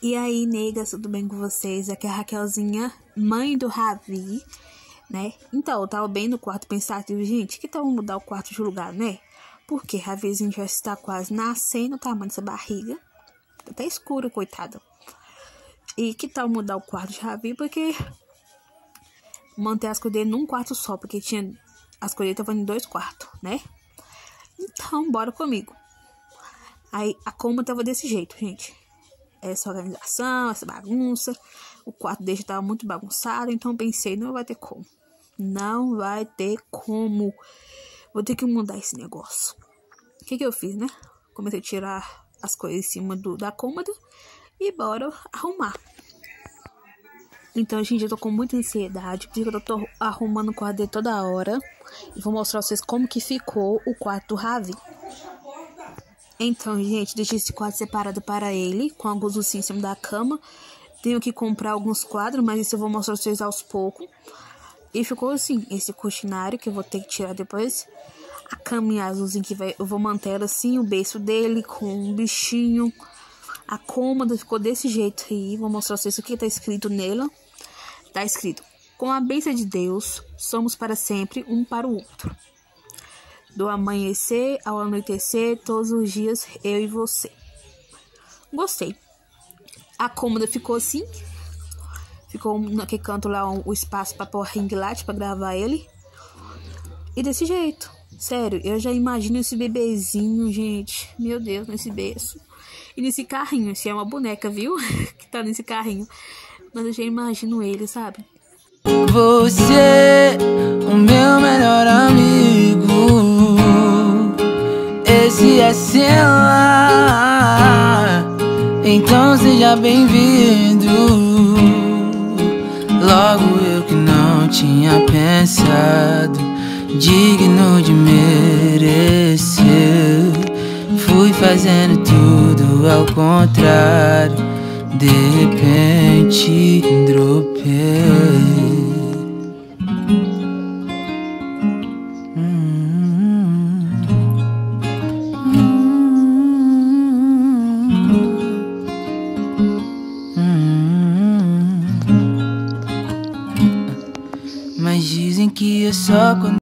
E aí, negas, tudo bem com vocês? Aqui é a Raquelzinha, mãe do Ravi, né? Então, eu tava bem no quarto pensativo, gente, que tal mudar o quarto de lugar, né? Porque Ravizinho já está quase nascendo, o tamanho dessa barriga. Tá até escuro, coitado. E que tal mudar o quarto de Ravi, porque manter as coisas dele num quarto só, porque tinha as coisas estavam em 2 quartos, né? Então, bora comigo. Aí, a cama tava desse jeito, gente. Essa organização, essa bagunça. O quarto dele estava muito bagunçado, então eu pensei, não vai ter como. Não vai ter como. Vou ter que mudar esse negócio. O que eu fiz, né? Comecei a tirar as coisas em cima da cômoda e bora arrumar. Então, gente, eu tô com muita ansiedade, porque eu tô arrumando o quarto dele toda hora. E vou mostrar pra vocês como que ficou o quarto do Ravi. Então, gente, deixei esse quadro separado para ele, com alguns ursinhos em cima da cama. Tenho que comprar alguns quadros, mas isso eu vou mostrar pra vocês aos poucos. E ficou assim, esse cortinário que eu vou ter que tirar depois. A caminha azulzinha que eu vou manter ela assim, o berço dele com um bichinho. A cômoda ficou desse jeito aí. Vou mostrar pra vocês o que tá escrito nela. Tá escrito: com a bênção de Deus, somos para sempre um para o outro. Do amanhecer ao anoitecer, todos os dias, eu e você. Gostei. A cômoda ficou assim. Ficou naquele canto lá o espaço para pôr ring light para gravar ele. E desse jeito. Sério, eu já imagino esse bebezinho, gente. Meu Deus, nesse berço. E nesse carrinho. Se é uma boneca, viu? Que tá nesse carrinho. Mas eu já imagino ele, sabe? Você, o meu melhor amigo. Esse é seu lar, então seja bem-vindo. Logo eu que não tinha pensado, digno de merecer, fui fazendo tudo ao contrário, de repente dropei. Mas dizem que é só quando